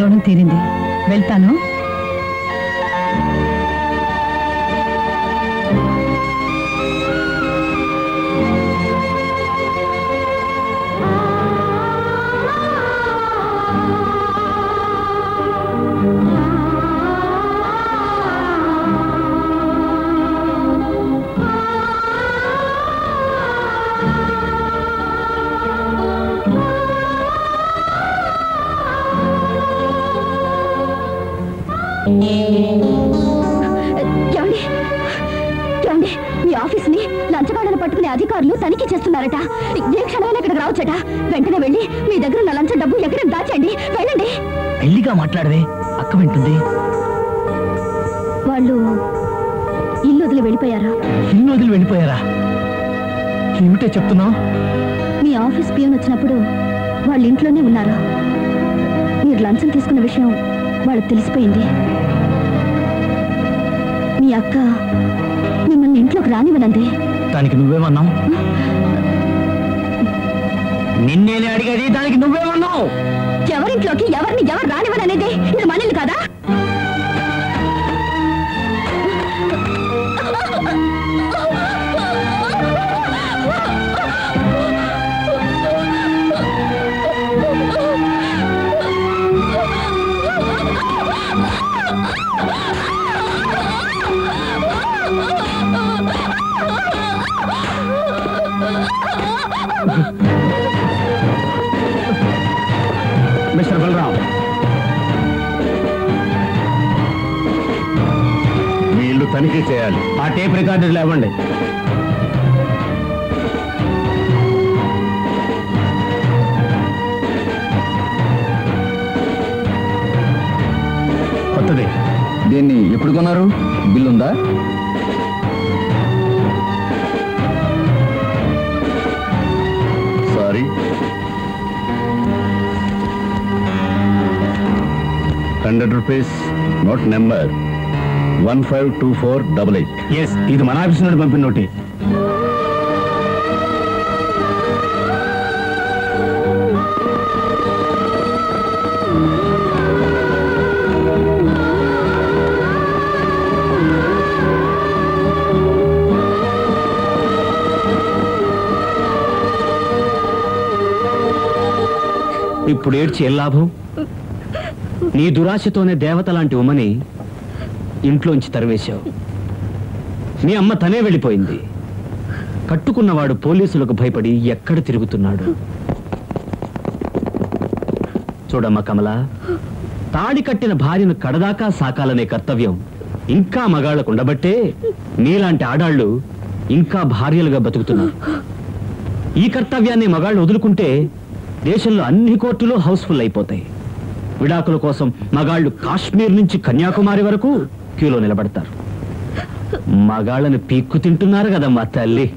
పిలవడం తీరింది. వెళ్తాను. మీ ఆఫీస్ ని లంచగాడను పట్టుకునే అధికారులు తనిఖీ చేస్తున్నారట. ఏ క్షణమైనా ఇక్కడికి రావచ్చట. వెంటనే వెళ్ళి మీ దగ్గర ఉన్న లంచం డబ్బు ఎక్కడ దాచండి. వెళ్ళండి. పెళ్లిగా మాట్లాడవే, అక్క వింటుంది. వాళ్ళు ఇల్లు వదిలి వెళ్ళిపోయారా? ఇల్లు వదిలి వెళ్ళిపోయారా? ఏమిటో చెప్తున్నావు? మీ ఆఫీస్ పియోన్ వచ్చినప్పుడు వాళ్ళ ఇంట్లోనే ఉన్నారు. మీరు లంచం తీసుకున్న విషయం వాళ్ళకి తెలిసిపోయింది. మీ అక్క మిమ్మల్ని ఇంట్లోకి రానివ్వనంది. దానికి నువ్వేమన్నావు? నిన్నేనే అడిగేది, దానికి నువ్వేమన్నావు? ఎవరింట్లోకి ఎవరిని ఎవరు రానివ్వననేది ఇది మన ఇల్లు కదా. మిస్టర్ బలరాం, మీ ఇల్లు తనిఖీ చేయాలి. ఆ టేప్ రికార్డర్లు ఇవ్వండి. కొత్తది. దీన్ని ఎప్పుడు కొన్నారు? బిల్లుందా? Sorry, ₹100, note number 152488. ఎస్, ఇది మన ఆఫీస్ నుండి పంపిన నోటి. ఇప్పుడు ఏడ్చి ఏ లాభం? నీ దురాశతోనే దేవత లాంటి ఉమ్మని ఇంట్లోంచి తరివేశావు. మీ అమ్మ తనే వెళ్ళిపోయింది. కట్టుకున్నవాడు పోలీసులకు భయపడి ఎక్కడ తిరుగుతున్నాడు? చూడమ్మా కమల, తాడి కట్టిన భార్యను కడదాకా సాకాలనే కర్తవ్యం ఇంకా మగాళ్లకు ఉండబట్టే నీలాంటి ఆడాళ్లు ఇంకా భార్యలుగా బతుకుతున్నారు. ఈ కర్తవ్యాన్ని మగాళ్ళు వదులుకుంటే దేశంలో అన్ని కోర్టులు హౌస్ఫుల్ అయిపోతాయి. విడాకుల కోసం మగాళ్ళు కాశ్మీర్ నుంచి కన్యాకుమారి వరకు క్యూలో నిలబడతారు. మగాళ్ళని పీక్కు తింటున్నారు కదమ్మా తల్లి.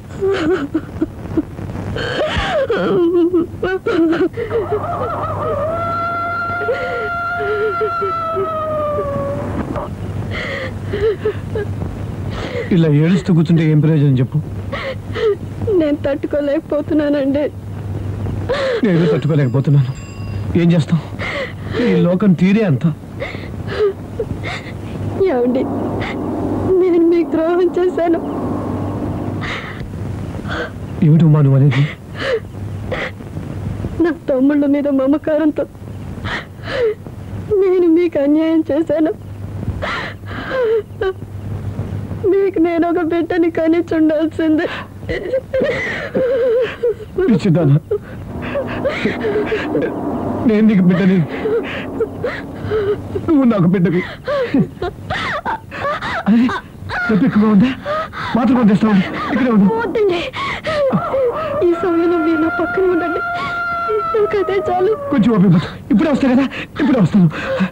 ఇలా ఏడుస్తూ కూర్చుంటే ఏం ప్రయోజనం చెప్పు? నేను తట్టుకోలేకపోతున్నానండి. నేను తట్టుకోలేకపోతున్నాను. ఏం చేస్తాం? ఈ లోకం తీరే అంత. ఏమండి, నేను మీకు ద్రోహం చేశాను. ఏమిటి ఉమ్మా నువ్వు అనేది? నా తమ్ముళ్ళ మీద మమకారంతో నేను మీకు అన్యాయం చేశాను. మీకు నేను ఒక బిడ్డని కనిచి ఉండాల్సిందే. నేను నీకు బిడ్డని, నువ్వు నాకు బిడ్డవి. ఎక్కువగా ఉందా? మాత్రం పంపిస్తాను. ఇక్కడే వద్దండి, ఈ సమయంలో మీరు నా పక్కన ఉండండి. నాకైతే చాలు. కొంచెం ఓపిక. ఇప్పుడే వస్తా కదా, ఇప్పుడే వస్తాను.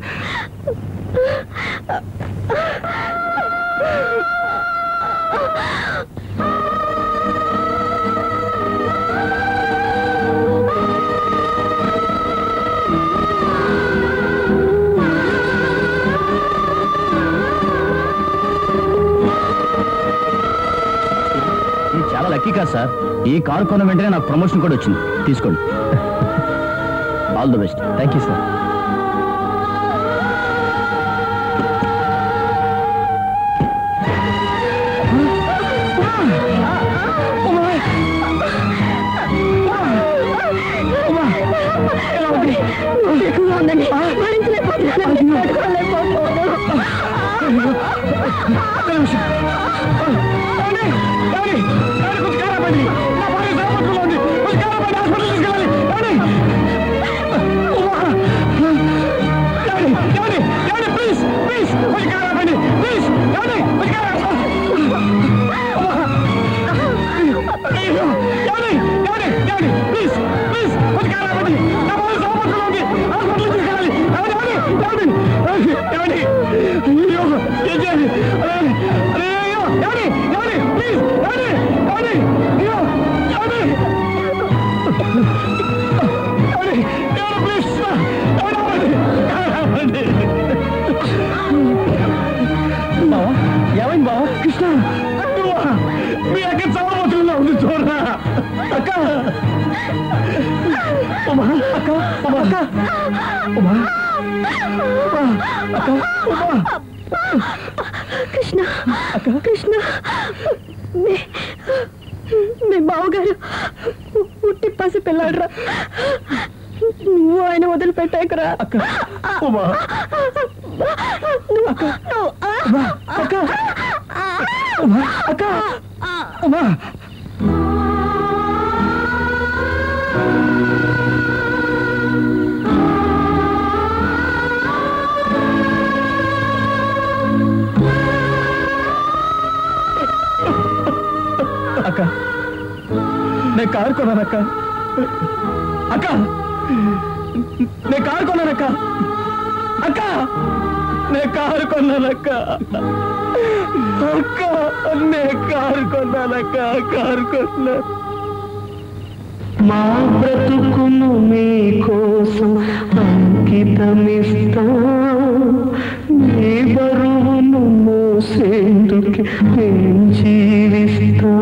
చాలా లక్కీ కాదు సార్. ఈ కారు కొన్న వెంటనే నాకు ప్రమోషన్ కూడా వచ్చింది. తీసుకోండి. All the best. Thank you sir. అయ్యో ఏం చేయాలి అరే అయ్యో ప్లీజ్ అయ్యో ప్లీజ్ బావా ఏమైంది బావా కృష్ణ మీ అక్క చాలా మొత్తంలో ఉంది చూడరా అక్క ఉమా అక్క ఉమా అక్క ఉమా అక్క ఉమా కృష్ణ కృష్ణ మీ బావగారు పుట్టి పసి పిల్లాడరా నువ్వు ఆయన వదిలిపెట్టాకరా అక్క ఉమా అక్క అక్క ఉమా అక్క ఉమా అక్క నేను కారు కొన్నానక్క అక్క నేను కారు కొన్నానక్క అక్క నేను కారు కొన్నానక్క అక్క నేను కారు కొన్నానక్క కారు కొన్నా మా బ్రతుకును మీకోసం అంకితమిస్తా మీ బరువును మోసేందుకు మేం జీవిస్తా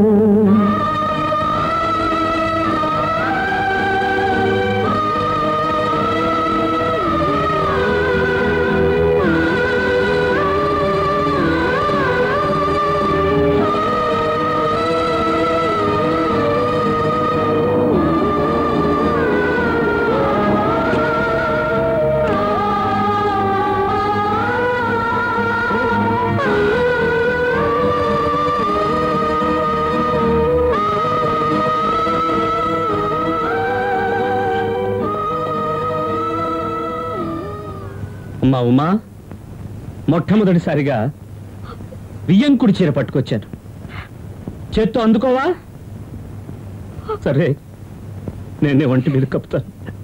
అమ్మా ఉమా మొట్టమొదటిసారిగా వియ్యంకుడి చీర పట్టుకొచ్చాను చేత్తో అందుకోవా సరే నేనే వంటి మీద కప్పుతాను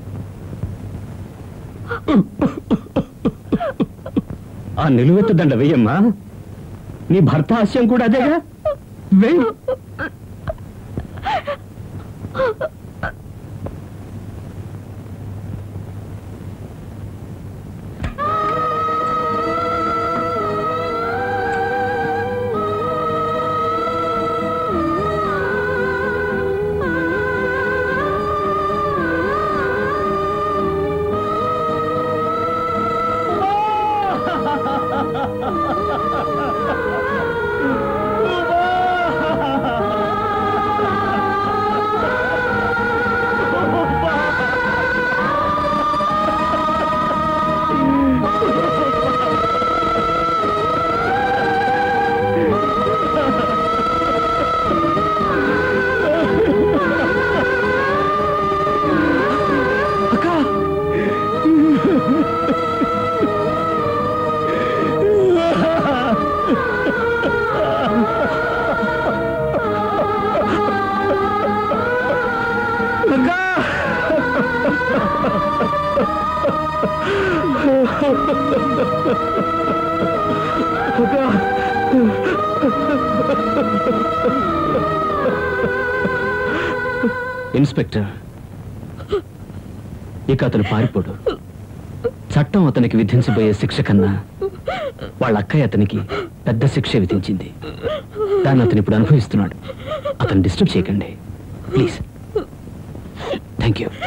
ఆ నిలువెత్తదండ వెయ్యమ్మా నీ భర్త హాస్యం కూడా అదేగా వెయ్యి ఇన్స్పెక్టర్ ఇక అతను పారిపోడు చట్టం అతనికి విధించబోయే శిక్ష కన్నా వాళ్ళ అక్కయ్య అతనికి పెద్ద శిక్ష విధించింది దాన్ని అతను ఇప్పుడు అనుభవిస్తున్నాడు అతను డిస్టర్బ్ చేయకండి ప్లీజ్ థ్యాంక్ యూ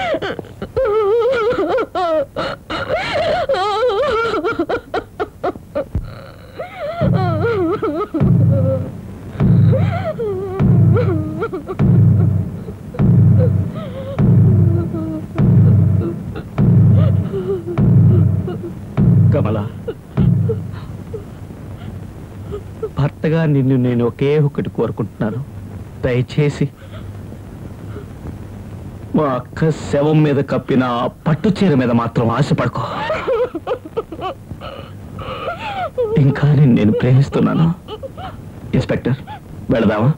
కమల భర్తగా నిన్ను నేను ఒకే ఒకటి కోరుకుంటున్నాను దయచేసి మా అక్క శవం మీద కప్పిన పట్టు చీర మీద మాత్రం ఆశపడకో ఇంకా నేను ప్రేమిస్తున్నాను ఇన్స్పెక్టర్ వెళదామా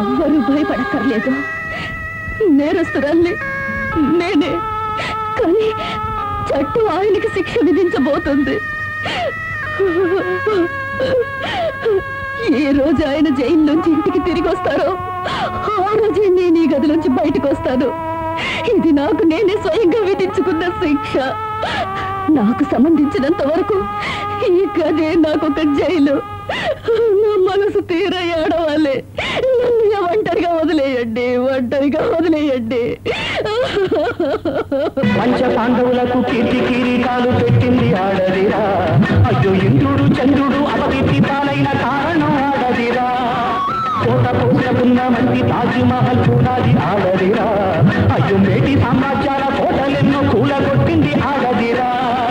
ఎవ్వరూ భయపడక్కర్లేదు. నేరస్తురాల్ని నేనే, కానీ చట్టం ఆయనకి శిక్ష విధించబోతుంది. ఏ రోజు ఆయన జైలు నుంచి ఇంటికి తిరిగి వస్తారో ఆ రోజే నేను ఈ గదిలోంచి బయటకు వస్తాను. ఇది నాకు నేనే స్వయంగా విధించుకున్న శిక్ష. నాకు సంబంధించినంత వరకు ఈ గదే నాకొక జైలు. నా మనసు తీర ఏడవాలి. ఒంటరిగా వదిలేయండి, ఒంటరిగా వదిలేయండి. పంచ పాండవులకు కీర్తి కిరీటాలు పెట్టింది ఆడదిరా. అయ్యో ఇంద్రుడు చంద్రుడు అవతిథి పాలైన కారణం ఆడదిరా. కోట కోటకున్న మంది తాజ్మహల్ చూడాలి ఆడదిరా. అయ్యో మేటి సామ్రాజ్యాల కోటలెన్నో కూలగొట్టింది ఆడదిరా.